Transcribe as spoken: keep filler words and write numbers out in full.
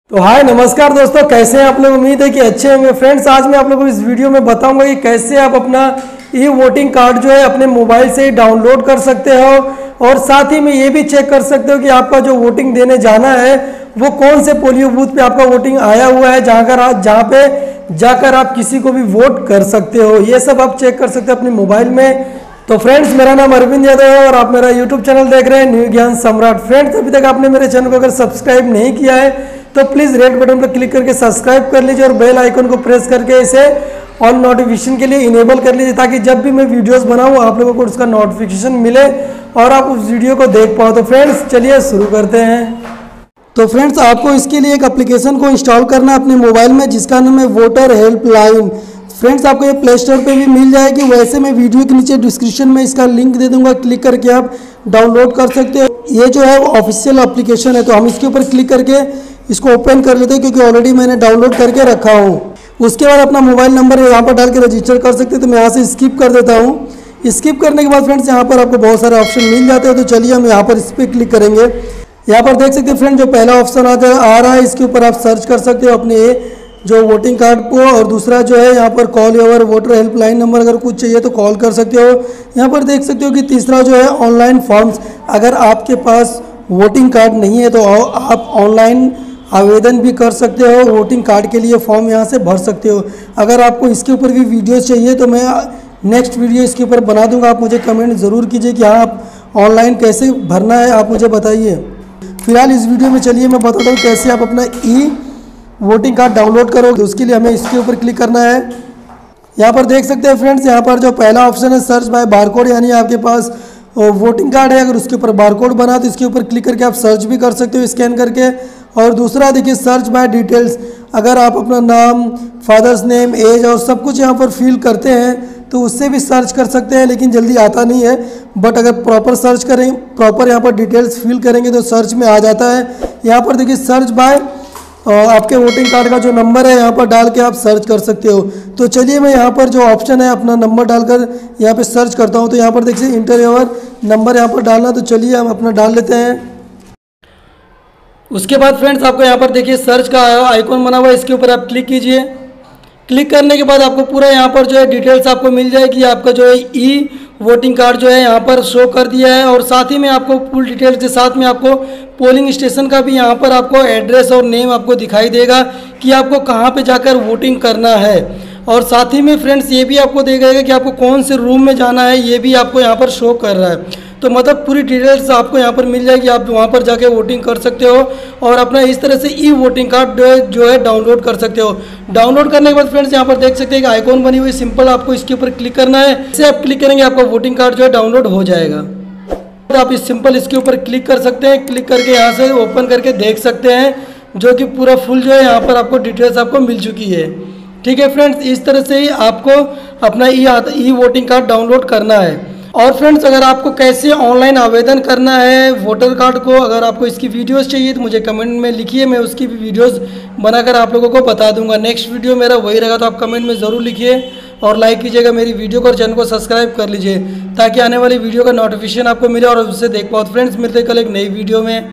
तो हाय नमस्कार दोस्तों, कैसे हैं आप लोग। उम्मीद है कि अच्छे होंगे। फ्रेंड्स, आज मैं आप लोगों को इस वीडियो में बताऊंगा कि कैसे आप अपना ई वोटिंग कार्ड जो है अपने मोबाइल से ही डाउनलोड कर सकते हो और साथ ही में ये भी चेक कर सकते हो कि आपका जो वोटिंग देने जाना है वो कौन से पोलियो बूथ पे आपका वोटिंग आया हुआ है, जहाँ कर आप जहाँ पे जाकर आप किसी को भी वोट कर सकते हो। ये सब आप चेक कर सकते हो अपने मोबाइल में। तो फ्रेंड्स, मेरा नाम अरविंद यादव है और आप मेरा यूट्यूब चैनल देख रहे हैं न्यू ज्ञान सम्राट। फ्रेंड्स, अभी तक आपने मेरे चैनल को अगर सब्सक्राइब नहीं किया है तो प्लीज़ रेड बटन पर क्लिक करके सब्सक्राइब कर लीजिए और बेल आइकन को प्रेस करके इसे ऑन नोटिफिकेशन के लिए इनेबल कर लीजिए, ताकि जब भी मैं वीडियोस बनाऊँ आप लोगों को उसका नोटिफिकेशन मिले और आप उस वीडियो को देख पाओ। तो फ्रेंड्स, चलिए शुरू करते हैं। तो फ्रेंड्स, आपको इसके लिए एक एप्लीकेशन को इंस्टॉल करना है अपने मोबाइल में, जिसका नाम है वोटर हेल्पलाइन। फ्रेंड्स, आपको ये प्ले स्टोर पर भी मिल जाएगी, वैसे मैं वीडियो के नीचे डिस्क्रिप्शन में इसका लिंक दे दूंगा, क्लिक करके आप डाउनलोड कर सकते हो। ये जो है ऑफिशियल एप्लीकेशन है, तो हम इसके ऊपर क्लिक करके इसको ओपन कर लेते हैं, क्योंकि ऑलरेडी मैंने डाउनलोड करके रखा हूँ। उसके बाद अपना मोबाइल नंबर यहाँ पर डाल के रजिस्टर कर सकते हैं। तो मैं यहाँ से स्किप कर देता हूँ। स्किप करने के बाद फ्रेंड्स, यहाँ पर आपको बहुत सारे ऑप्शन मिल जाते हैं। तो चलिए हम यहाँ पर इस पर क्लिक करेंगे। यहाँ पर देख सकते हैं फ्रेंड, जो पहला ऑप्शन आ रहा है इसके ऊपर आप सर्च कर सकते हो अपने जो वोटिंग कार्ड को, और दूसरा जो है यहाँ पर call your voter helpline number, अगर कुछ चाहिए तो कॉल कर सकते हो। यहाँ पर देख सकते हो कि तीसरा जो है ऑनलाइन फॉर्म्स, अगर आपके पास वोटिंग कार्ड नहीं है तो आप ऑनलाइन आवेदन भी कर सकते हो, वोटिंग कार्ड के लिए फॉर्म यहाँ से भर सकते हो। अगर आपको इसके ऊपर भी वीडियोस चाहिए तो मैं नेक्स्ट वीडियो इसके ऊपर बना दूंगा, आप मुझे कमेंट ज़रूर कीजिए कि हाँ आप ऑनलाइन कैसे भरना है, आप मुझे बताइए। फिलहाल इस वीडियो में चलिए मैं बताता हूँ कैसे आप अपना ई वोटिंग कार्ड डाउनलोड करोगे। उसके लिए हमें इसके ऊपर क्लिक करना है। यहाँ पर देख सकते हैं फ्रेंड्स, यहाँ पर जो पहला ऑप्शन है सर्च बाय बारकोड, यानी आपके पास वोटिंग कार्ड है, अगर उसके ऊपर बारकोड बना तो इसके ऊपर क्लिक करके आप सर्च भी कर सकते हो स्कैन करके। और दूसरा देखिए सर्च बाय डिटेल्स, अगर आप अपना नाम, फादर्स नेम, एज और सब कुछ यहाँ पर फिल करते हैं तो उससे भी सर्च कर सकते हैं, लेकिन जल्दी आता नहीं है। बट अगर प्रॉपर सर्च करें, प्रॉपर यहाँ पर डिटेल्स फिल करेंगे तो सर्च में आ जाता है। यहाँ पर देखिए सर्च बाय आपके वोटिंग कार्ड का जो नंबर है यहाँ पर डाल के आप सर्च कर सकते हो। तो चलिए मैं यहाँ पर जो ऑप्शन है अपना नंबर डालकर यहाँ पे सर्च करता हूँ। तो यहाँ पर देखिए इंटर योर नंबर यहाँ पर डालना, तो चलिए हम अपना डाल लेते हैं। उसके बाद फ्रेंड्स, आपको यहाँ पर देखिए सर्च का आइकॉन बना हुआ है, इसके ऊपर आप क्लिक कीजिए। क्लिक करने के बाद आपको पूरा यहाँ पर जो है डिटेल्स आपको मिल जाएगी। आपका जो है ई वोटिंग कार्ड जो है यहाँ पर शो कर दिया है, और साथ ही में आपको फुल डिटेल्स के साथ में आपको पोलिंग स्टेशन का भी यहाँ पर आपको एड्रेस और नेम आपको दिखाई देगा कि आपको कहाँ पे जाकर वोटिंग करना है। और साथ ही में फ्रेंड्स, ये भी आपको देगा कि आपको कौन से रूम में जाना है, ये भी आपको यहाँ पर शो कर रहा है। तो मतलब पूरी डिटेल्स आपको यहाँ पर मिल जाएगी, आप वहाँ पर जाके वोटिंग कर सकते हो और अपना इस तरह से ई वोटिंग कार्ड जो है डाउनलोड कर सकते हो। डाउनलोड करने के बाद फ्रेंड्स, यहाँ पर देख सकते हैं कि आइकॉन बनी हुई, सिंपल आपको इसके ऊपर क्लिक करना है। इसे आप क्लिक करेंगे आपका वोटिंग कार्ड जो है डाउनलोड हो जाएगा। तो आप इस सिंपल इसके ऊपर क्लिक कर सकते हैं। क्लिक करके यहाँ से ओपन करके देख सकते हैं, जो कि पूरा फुल जो है यहाँ पर आपको डिटेल्स आपको मिल चुकी है। ठीक है फ्रेंड्स, इस तरह से ही आपको अपना ई वोटिंग कार्ड डाउनलोड करना है। और फ्रेंड्स, अगर आपको कैसे ऑनलाइन आवेदन करना है वोटर कार्ड को, अगर आपको इसकी वीडियोस चाहिए तो मुझे कमेंट में लिखिए, मैं उसकी भी वीडियोस बनाकर आप लोगों को बता दूंगा। नेक्स्ट वीडियो मेरा वही रहेगा, तो आप कमेंट में ज़रूर लिखिए और लाइक कीजिएगा मेरी वीडियो को और चैनल को सब्सक्राइब कर लीजिए, ताकि आने वाली वीडियो का नोटिफिकेशन आपको मिले और उससे देख पाओ। फ्रेंड्स, मिलते कल एक नई वीडियो में।